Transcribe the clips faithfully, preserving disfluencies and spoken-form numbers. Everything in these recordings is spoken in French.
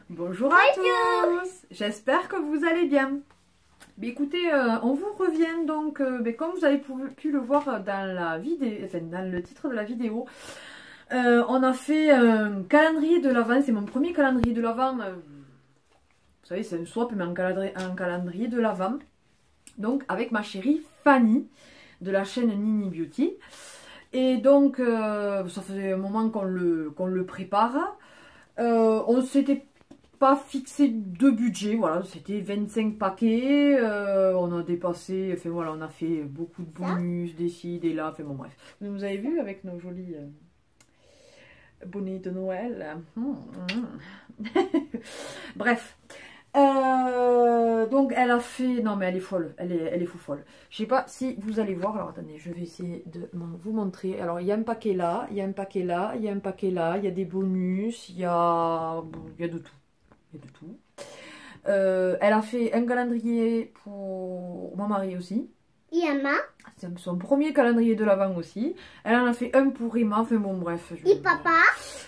Bonjour à tous, j'espère que vous allez bien. Mais écoutez, euh, on vous revient donc, euh, mais comme vous avez pu, pu le voir dans, la vidéo, enfin, dans le titre de la vidéo, euh, on a fait un calendrier de l'Avent, c'est mon premier calendrier de l'Avent. Euh, vous savez, c'est un swap, mais un calendrier, un calendrier de l'Avent. Donc avec ma chérie Fanny, de la chaîne Nini Beauty. Et donc, euh, ça faisait un moment qu'on le, qu'on le prépare. Euh, on s'était pas fixé de budget, voilà, c'était vingt-cinq paquets, euh, on a dépassé, enfin voilà, on a fait beaucoup de bonus, des ci, des là, enfin bon bref. Vous nous avez vu avec nos jolis euh, bonnets de Noël. Mmh, mmh. Bref. Euh, donc elle a fait, non mais elle est folle, elle est, elle est fou folle. Je sais pas si vous allez voir, alors attendez, je vais essayer de vous montrer. Alors il y a un paquet là, il y a un paquet là, il y a un paquet là, il y a des bonus, il y a, il y a de tout. Et de tout. Euh, elle a fait un calendrier pour mon mari aussi. Emma. C'est son premier calendrier de l'Avent aussi. Elle en a fait un pour Emma. Enfin bon, bref. Je... Et papa.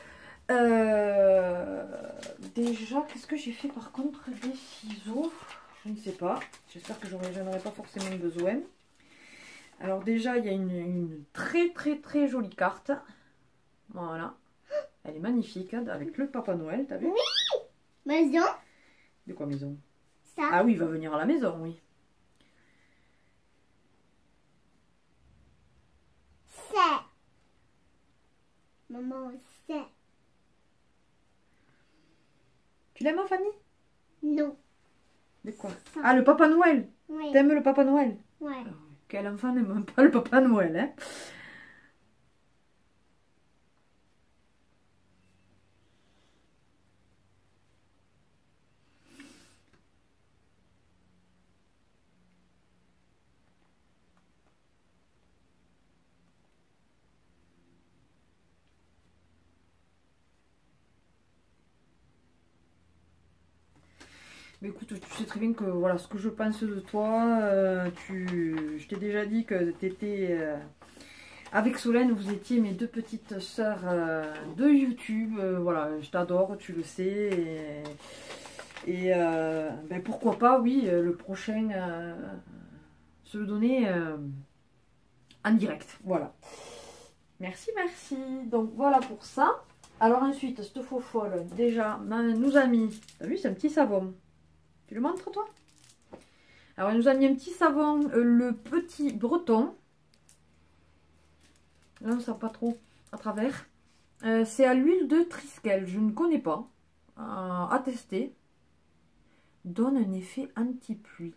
Euh, déjà, qu'est-ce que j'ai fait par contre des ciseaux? Je ne sais pas. J'espère que j'en aurai pas forcément besoin. Alors déjà, il y a une, une très très très jolie carte. Voilà. Elle est magnifique hein, avec le Papa Noël, t'as vu? Oui. Maison. De quoi maison? Ça. Ah oui, il va venir à la maison, oui. C'est. Maman, c'est. Tu l'aimes, Fanny? Non. De quoi? Ça. Ah, le Papa Noël. Oui. T'aimes le Papa Noël? Ouais. Oh, quel enfant n'aime pas le Papa Noël, hein? Mais écoute, tu sais très bien que voilà ce que je pense de toi. Euh, tu, je t'ai déjà dit que tu étais euh, avec Solène, vous étiez mes deux petites sœurs euh, de YouTube. Euh, voilà, je t'adore, tu le sais. Et, et euh, ben pourquoi pas, oui, le prochain, euh, se le donner euh, en direct. Voilà. Merci, merci. Donc voilà pour ça. Alors ensuite, cette faux folle, déjà, nous a mis, t'as vu, c'est un petit savon. Tu le montres, toi? Alors, elle nous a mis un petit savon, euh, le petit breton. Là, on ne sent pas trop à travers. Euh, c'est à l'huile de Triskel. Je ne connais pas. Euh, à tester. Donne un effet anti-pluie.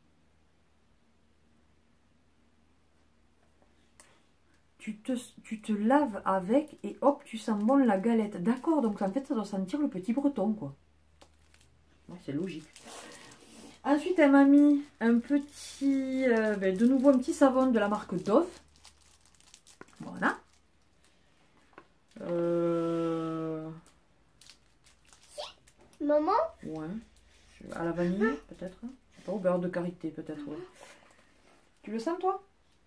Tu te, tu te laves avec et hop, tu sens bon la galette. D'accord, donc en fait, ça doit sentir le petit breton, quoi. Ouais, c'est logique. Ensuite, elle m'a mis un petit, euh, ben, de nouveau un petit savon de la marque Dove. Voilà. Euh... Maman. Ouais. À la vanille, peut-être. Je sais pas, au beurre de karité, peut-être. Ouais. Tu le sens, toi?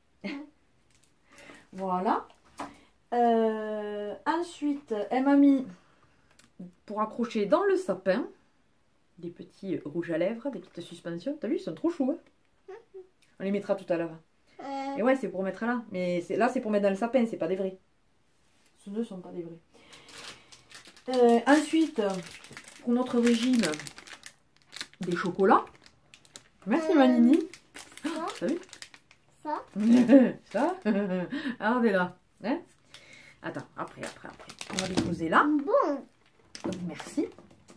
Voilà. Euh... Ensuite, elle m'a mis, pour accrocher dans le sapin, des petits rouges à lèvres, des petites suspensions. T'as vu, ils sont trop chauds. Hein, on les mettra tout à l'heure. Euh... Et ouais, c'est pour mettre là. Mais là, c'est pour mettre dans le sapin, c'est pas des vrais. Ce ne sont pas des vrais. Euh, ensuite, pour notre régime, des chocolats. Merci, euh... Manini. Ça. T'as vu? Ça. Ça. Ah, on est là. Hein? Attends, après, après, après. On va les poser là. Bon. Donc, merci.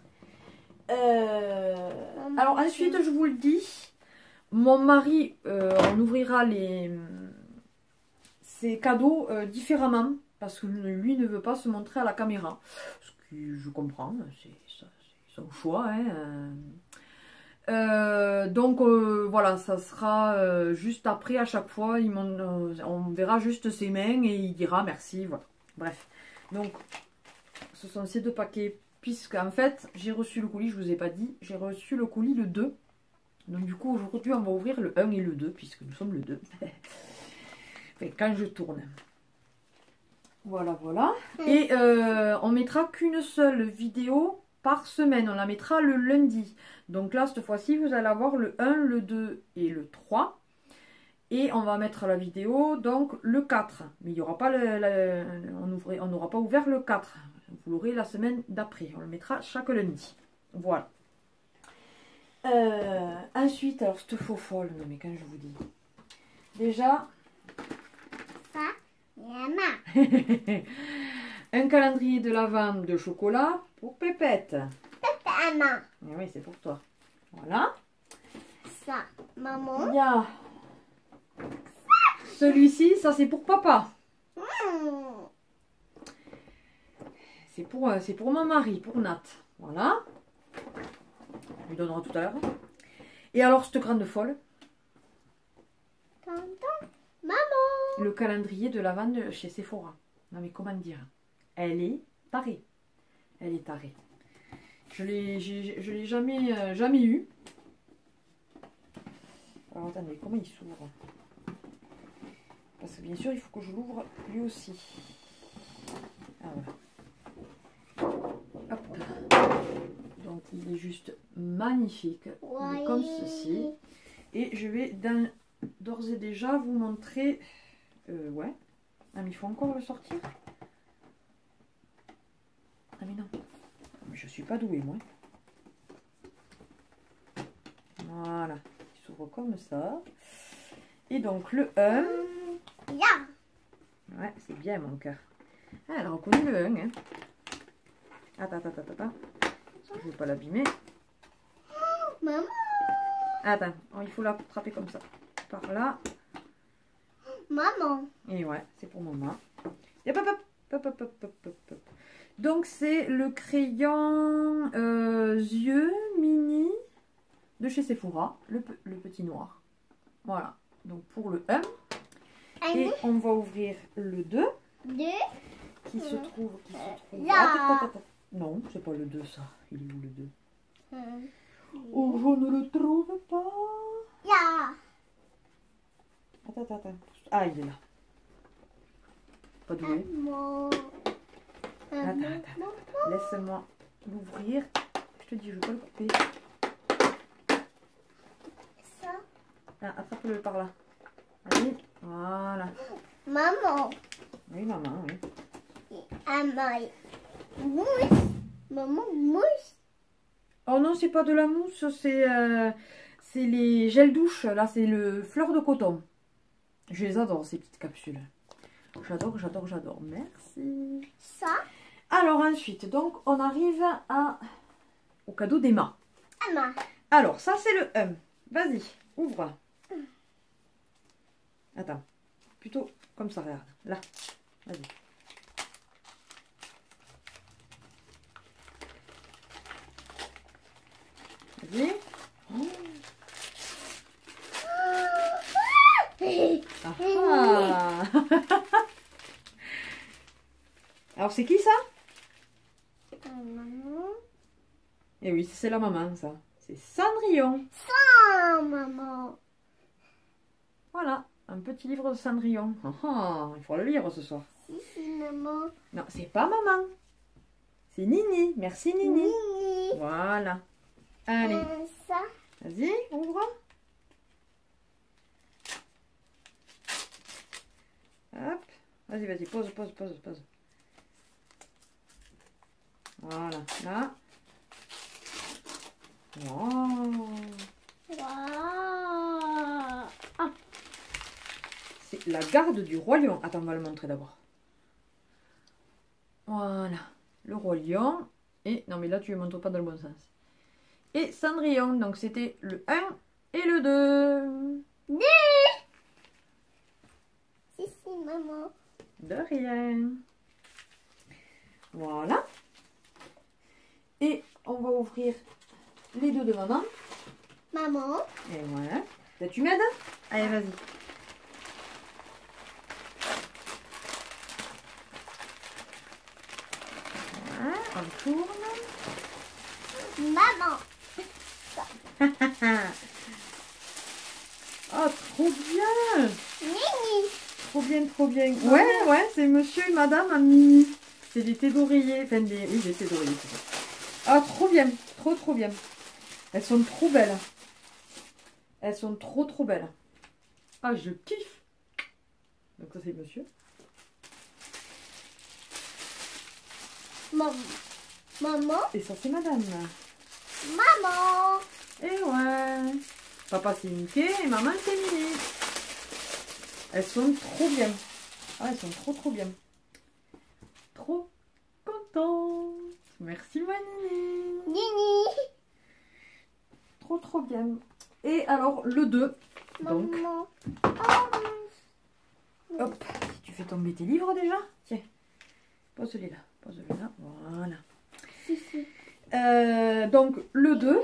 Euh, alors ensuite, je vous le dis, mon mari, euh, on ouvrira les, ses cadeaux euh, différemment parce que lui ne veut pas se montrer à la caméra. Ce que je comprends, c'est son choix. Hein. Euh, donc euh, voilà, ça sera euh, juste après à chaque fois, il euh, on verra juste ses mains et il dira merci. Voilà. Bref, donc ce sont ces deux paquets. Puisqu'en fait, j'ai reçu le colis, je ne vous ai pas dit, j'ai reçu le colis le deux. Donc du coup, aujourd'hui, on va ouvrir le un et le deux, puisque nous sommes le deux. Enfin, quand je tourne. Voilà, voilà. Et euh, on mettra qu'une seule vidéo par semaine. On la mettra le lundi. Donc là, cette fois-ci, vous allez avoir le un, le deux et le trois. Et on va mettre la vidéo, donc, le quatre. Mais il y aura pas le, le, on on n'aura pas ouvert le quatre. Vous l'aurez la semaine d'après. On le mettra chaque lundi. Voilà. Euh, ensuite, alors, cette faux folle, non mais quand je vous dis. Déjà... Ça, maman. Un calendrier de l'Avent de chocolat pour Pépette. Maman. Et oui, c'est pour toi. Voilà. Ça, maman. Il y a celui-ci, ça c'est pour papa. Mmh. C'est pour, euh, c'est pour mon mari, pour Nat. Voilà. On lui donnera tout à l'heure. Et alors, cette grande folle. Tonton, maman. Le calendrier de l'Avent de chez Sephora. Non mais comment dire? Elle est tarée. Elle est tarée. Je l'ai, je l'ai jamais, euh, jamais eu. Alors attendez, comment il s'ouvre? Parce que bien sûr, il faut que je l'ouvre lui aussi. Ah voilà. Hop. Donc il est juste magnifique. Il est comme ceci. Et je vais d'ores et déjà vous montrer. Euh, ouais. Ah mais il faut encore le sortir. Ah mais non. Mais je suis pas douée moi. Voilà. Il s'ouvre comme ça. Et donc le un. Là. Ouais, c'est bien mon cœur. Ah, elle a reconnu le un. Hein. Attends, attends, attends, attends. Je ne veux pas l'abîmer. Maman. Attends, oh, il faut l'attraper comme ça. Par là. Maman. Et ouais, c'est pour maman. Et hop, hop, hop, hop, hop, hop, hop, hop. Donc c'est le crayon euh, yeux mini de chez Sephora, le, le petit noir. Voilà, donc pour le un. Et on va ouvrir le deux. Deux. Qui se trouve, qui se trouve. Là. Attends, attends, attends. Non, c'est pas le deux ça. Il est où le deux? Oh, je ne le trouve pas. Là. Attends, attends, attends. Ah, il est là. Pas doué. Maman. Attends, attends. Laisse-moi l'ouvrir. Je te dis, je vais pas le couper. Ça. Ah, attrape-le par là. Allez, voilà. Maman. Oui, maman, oui. Maman. Mousse. Maman, mousse. Oh non, c'est pas de la mousse, c'est euh, c'est les gels douche. Là, c'est le fleur de coton. Je les adore, ces petites capsules. J'adore, j'adore, j'adore. Merci. Ça. Alors ensuite, donc, on arrive à au cadeau d'Emma. Emma. Alors, ça, c'est le un. Vas-y, ouvre. Attends. Plutôt comme ça, regarde. Là. Vas-y. Vas-y. Oh. Ah ah. Alors, c'est qui ça? Maman. Eh oui, c'est la maman, ça. C'est Cendrillon. Ça, maman. Voilà, un petit livre de Cendrillon. Ah ah, il faut le lire ce soir. Si, si, maman. Non, c'est pas maman. C'est Nini. Merci, Nini. Nini. Voilà. Allez. Euh, ça. Vas-y, ouvre. Hop. Vas-y, vas-y, pose, pose, pose, pose. Voilà, là. Wow. Wow. Ah. C'est la garde du roi lion. Attends, on va le montrer d'abord. Voilà. Le roi lion. Et, non mais là tu ne montres pas dans le bon sens. Et Cendrillon. Donc c'était le un et le deux. Deux. Si, si, maman. De rien. Voilà. Et on va ouvrir les deux de maman. Maman. Et voilà. Là, tu m'aides? Allez, vas-y. Voilà, on tourne. Maman. Oh, trop bien. Nini. Trop bien, trop bien. Ouais, ouais, c'est monsieur et madame à Mini. C'est des thés d'oreiller. Enfin, des... Oui, des thés d'oreiller, c'est ça. Ah, trop bien. Trop, trop bien. Elles sont trop belles. Elles sont trop, trop belles. Ah, je kiffe. Donc ça, c'est monsieur. Maman. Maman. Et ça, c'est madame. Maman. Et ouais. Papa, c'est Mickey et maman, c'est Minnie. Elles sont trop bien. Ah, elles sont trop, trop bien. Trop contente. Merci, Manini. Nini. Trop, trop bien. Et alors, le deux. Donc, Maman. hop. Si tu fais tomber tes livres déjà. Tiens. Pose celui-là. Pose celui-là. Voilà. Si, si. Euh, donc, le deux.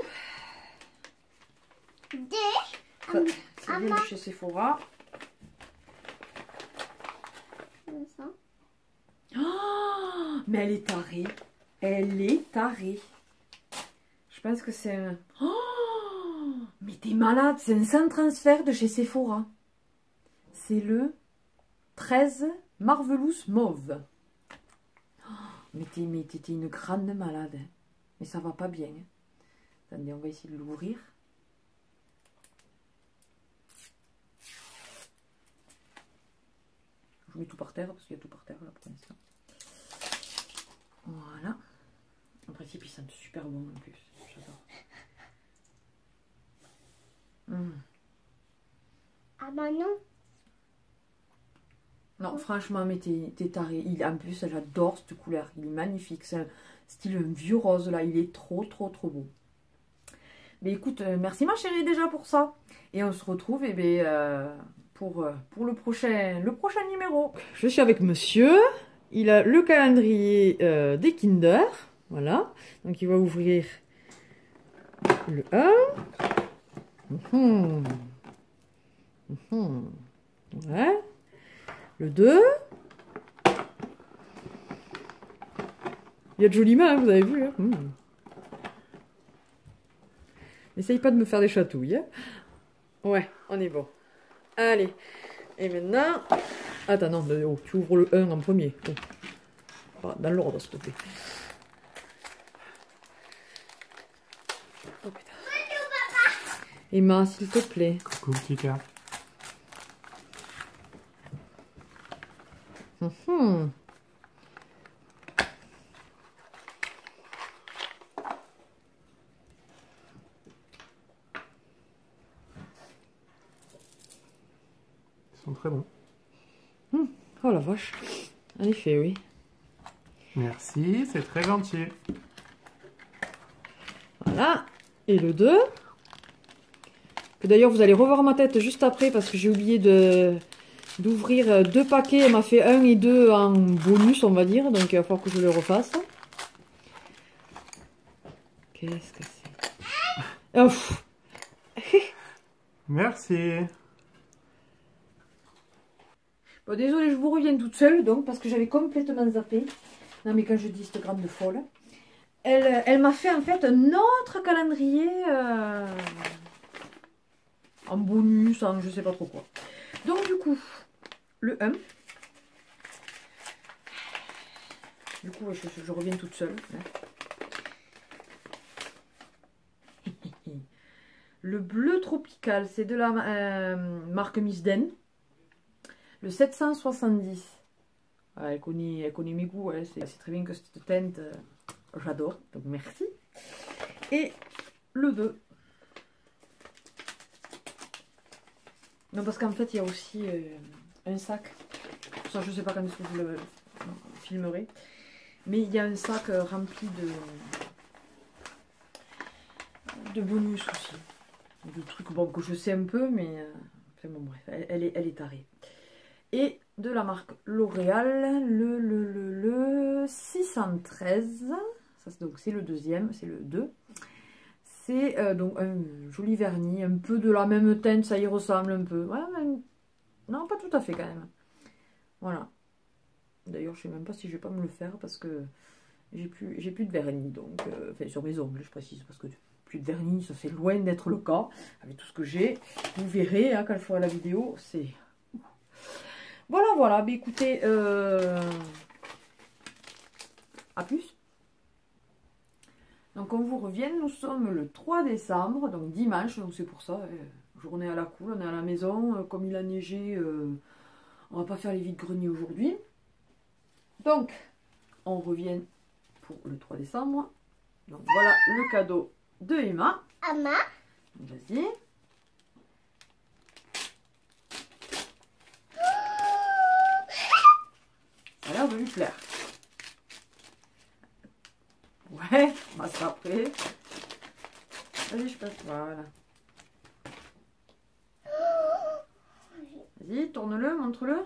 Deux. Ça, c'est venu chez Sephora. Comme ça. Oh, mais elle est tarée. Elle est tarée. Je pense que c'est un... Oh, mais t'es malade. C'est un sans transfert de chez Sephora. C'est le treize Marvelous Mauve. Oh, mais t'es mais t'es une grande malade. Hein. Mais ça va pas bien. Hein. Attendez, on va essayer de l'ouvrir. Je mets tout par terre parce qu'il y a tout par terre là pour l'instant. Voilà. En principe, ils sentent super bon en plus. J'adore. Mmh. Ah bah non. Non, franchement, mais t'es taré. Il, en plus, j'adore cette couleur. Il est magnifique. C'est un style vieux rose là. Il est trop, trop, trop beau. Mais écoute, euh, merci ma chérie déjà pour ça. Et on se retrouve eh bien, euh, pour, euh, pour le, prochain, le prochain numéro. Je suis avec monsieur. Il a le calendrier euh, des Kinder. Voilà. Donc il va ouvrir le un. Mmh. Mmh. Ouais. Le deux. Il y a de jolies mains, vous avez vu. Hein, mmh. N'essaye pas de me faire des chatouilles. Hein. Ouais, on est bon. Allez. Et maintenant... Attends, non, oh, tu ouvres le un en premier. Oh. Dans l'ordre, s'il te plaît. Oh putain. Emma, s'il te plaît. Coucou, petit cœur. Mmh. Ils sont très bons. Mmh. Oh la vache. En effet, oui. Merci, c'est très gentil. Voilà. Et le deux. Que d'ailleurs, vous allez revoir ma tête juste après parce que j'ai oublié de d'ouvrir deux paquets. Elle m'a fait un et deux en bonus, on va dire. Donc, il va falloir que je le refasse. Qu'est-ce que c'est? Oh, Merci. bon, désolée, je vous reviens toute seule, donc, parce que j'avais complètement zappé. Non, mais quand je dis cette grande folle, elle, elle m'a fait en fait un autre calendrier euh, en bonus, en je sais pas trop quoi. Donc, du coup, le un. Du coup, je, je reviens toute seule. Hein. Le bleu tropical, c'est de la euh, marque Miss Den. Le sept cent soixante-dix. Ouais, elle, connaît, elle connaît mes goûts. Ouais, c'est très bien que cette teinte, euh, j'adore. Donc merci. Et le deux. Non, parce qu'en fait, il y a aussi euh, un sac. Ça, je ne sais pas quand est-ce que vous le filmerez. Mais il y a un sac euh, rempli de, de bonus aussi. De trucs bon, que je sais un peu, mais euh, enfin, bon, bref, elle, elle, est, elle est tarée. Et de la marque L'Oréal, le, le, le, le six cent treize. Ça, donc c'est le deuxième, c'est le deux. C'est euh, donc un joli vernis, un peu de la même teinte, ça y ressemble un peu. Ouais, mais non, pas tout à fait quand même. Voilà. D'ailleurs, je sais même pas si je vais pas me le faire parce que j'ai plus, j'ai plus de vernis, donc euh, enfin sur mes ongles, je précise, parce que plus de vernis, ça c'est loin d'être le cas. Avec tout ce que j'ai, vous verrez hein, quand je ferai la vidéo, c'est... Voilà, voilà, mais écoutez, euh... à plus. Donc on vous revient, nous sommes le trois décembre, donc dimanche, donc c'est pour ça, euh, journée à la cool, on est à la maison, euh, comme il a neigé, euh, on va pas faire les vides-greniers aujourd'hui. Donc, on revient pour le trois décembre. Donc voilà le cadeau de Emma. Emma. Vas-y. Ça a l'air de lui plaire. Ouais, on va se rappeler. Vas-y, je passe. Voilà. Vas-y, tourne-le, montre-le.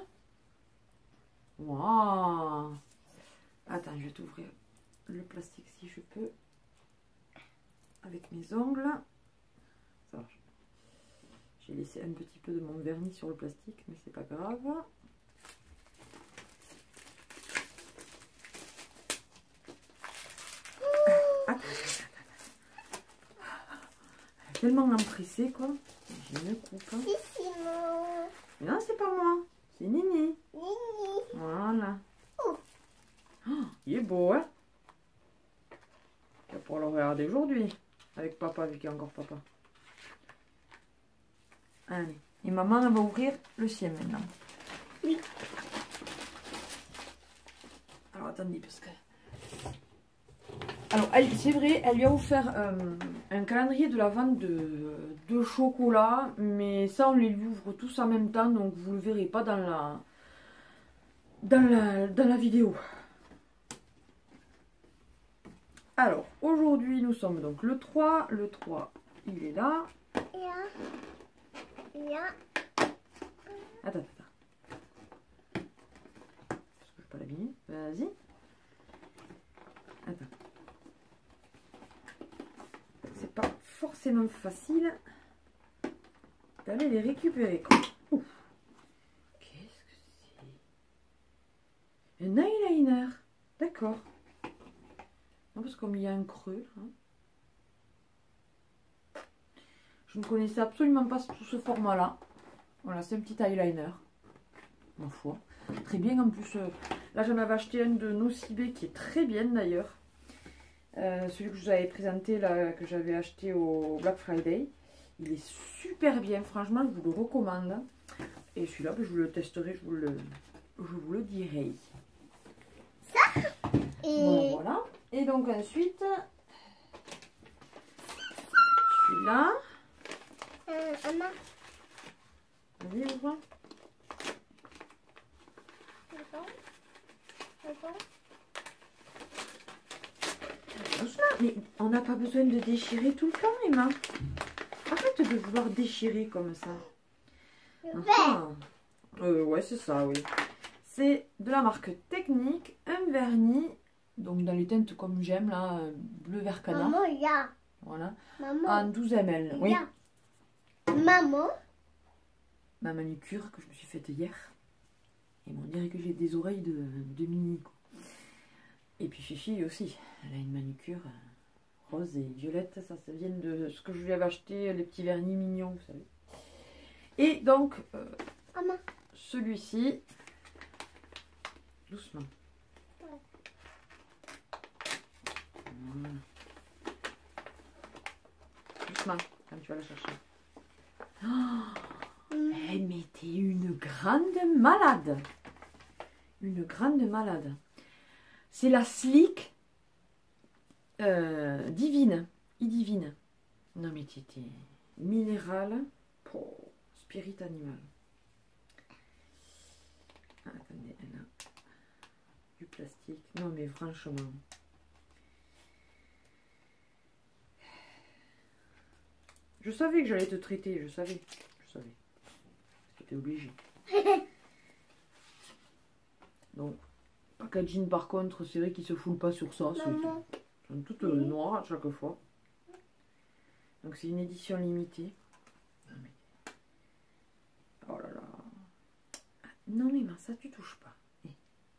Waouh. Attends, je vais t'ouvrir le plastique si je peux. Avec mes ongles. Ça va. J'ai laissé un petit peu de mon vernis sur le plastique, mais c'est pas grave. Attends, tellement empressée quoi. J'ai une coupe. C'est Simon. Non, c'est pas moi. C'est Nini. Nini. Voilà. Oh. Oh, il est beau, hein. Tu vas pouvoir le regarder aujourd'hui. Avec papa, vu qu'il y a encore papa. Allez. Et maman, elle va ouvrir le sien maintenant. Oui. Alors, attendez, parce que... Alors, c'est vrai, elle lui a offert euh, un calendrier de la vente de, de chocolat, mais ça, on les ouvre tous en même temps, donc vous le verrez pas dans la, dans la, dans la vidéo. Alors, aujourd'hui, nous sommes donc le trois. Le trois, il est là. Là. Là. Attends, attends. Est-ce que je peux l'abîmer? Vas-y. Attends. C'est pas forcément facile d'aller les récupérer. Qu'est-ce que c'est? Un eyeliner. D'accord. Non, parce que comme il y a un creux. Hein. Je ne connaissais absolument pas tout ce format-là. Voilà, c'est un petit eyeliner. Ma foi. Très bien en plus. Euh, là, j'en avais acheté un de Nocibé qui est très bien d'ailleurs. Euh, celui que je vous avais présenté, là, que j'avais acheté au Black Friday. Il est super bien, franchement, je vous le recommande. Et celui-là, je vous le testerai, je vous le, je vous le dirai. Ça. Et... Voilà, voilà. Et donc ensuite, celui-là. Euh, Emma. Vas-y, ouvre. Attends. Attends. Doucement, mais on n'a pas besoin de déchirer tout le temps, Emma. Arrête de vouloir déchirer comme ça. Enfin, euh, ouais, c'est ça, oui. C'est de la marque Technique, un vernis, donc dans les teintes comme j'aime, là, bleu vert canard. Maman, là. Voilà. Maman. En douze millilitres. Oui. Là. Maman. Ma manucure que je me suis faite hier. Et on dirait que j'ai des oreilles de, de mini. Quoi. Et puis Fifi aussi. Elle a une manucure rose et violette. Ça, ça vient de ce que je lui avais acheté, les petits vernis mignons, vous savez. Et donc, euh, celui-ci, doucement. Voilà. Doucement, quand tu vas la chercher. Oh, eh, mais t'es une grande malade. Une grande malade. C'est la Slick euh, Divine. I-Divine. Non mais t'es minéral pour spirit animal. Ah, attendez, elle a du plastique. Non mais franchement. Je savais que j'allais te traiter, je savais. Je savais. C'était obligé. Donc, packaging par contre, c'est vrai qu'il se foule pas sur ça. C'est toutes oui. noires à chaque fois. Donc c'est une édition limitée. Oh là là. Non mais mince, ça tu touches pas. Eh.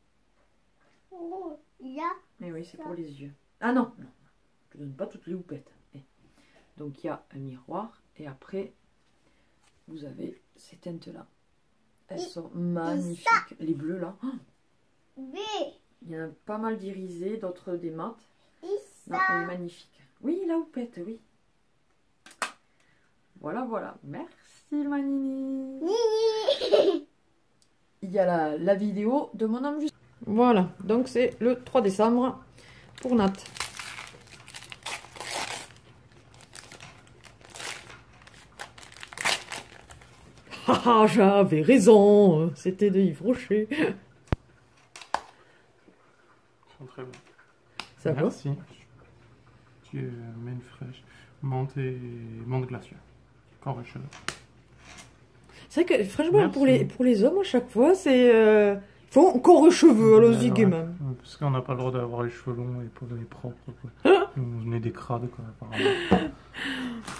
Oh, là. Mais oui, c'est pour les yeux. Ah non, non. Je te donne pas toutes les houpettes. Eh. Donc il y a un miroir et après vous avez ces teintes là. Elles et sont magnifiques. Les bleus là. Oh, B. il y en a pas mal d'irisés, d'autres des mates. Et non, elle est magnifique. Oui, la houppette, oui. Voilà, voilà. Merci, Manini. Il y a la, la vidéo de mon homme juste. Voilà, donc c'est le trois décembre pour Nat. Ah, j'avais raison, c'était de Yves Rocher. Ils sont très bons. Ça va? Merci. Tu es mène fraîche. Menthe et menthe glacée. Corps et cheveux. C'est vrai que franchement, Merci. pour les, pour les hommes, à chaque fois, c'est... Euh... Il faut encore les cheveux, allons-y, Ouais, même. parce qu'on n'a pas le droit d'avoir les cheveux longs et pour les propres. Quoi. On est des crades, quoi, apparemment.